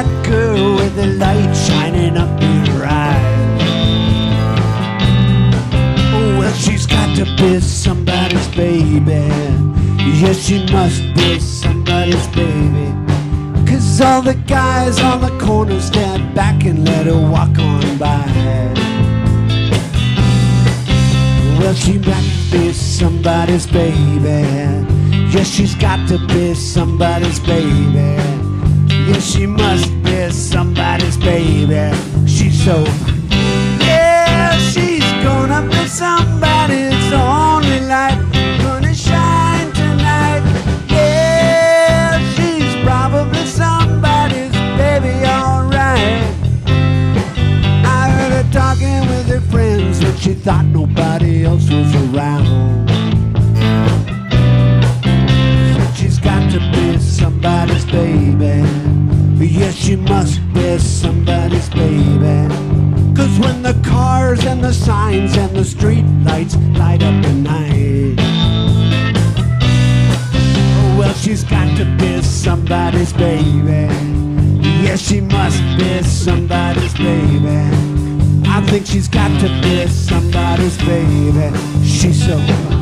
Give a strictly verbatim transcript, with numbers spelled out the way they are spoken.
girl with the light shining up in her eyes. Oh, well, she's got to be somebody's baby. Yes, she must be somebody's baby. 'Cause all the guys on the corner stand back and let her walk on by. Well, she might be somebody's baby. Yes, she's got to be somebody's baby. Yes, she must be somebody's baby. She's so, yeah, she's gonna be somebody's only light, gonna shine tonight. Yeah, she's probably somebody's baby, alright. I heard her talking with her friends when she thought nobody else was around. Said she's got to be somebody's baby. Yes, she must be somebody's baby. 'Cause when the cars and the signs and the street lights light up the night, oh, well, she's got to be somebody's baby. Yes, she must be somebody's baby. I think she's got to be somebody's baby. She's so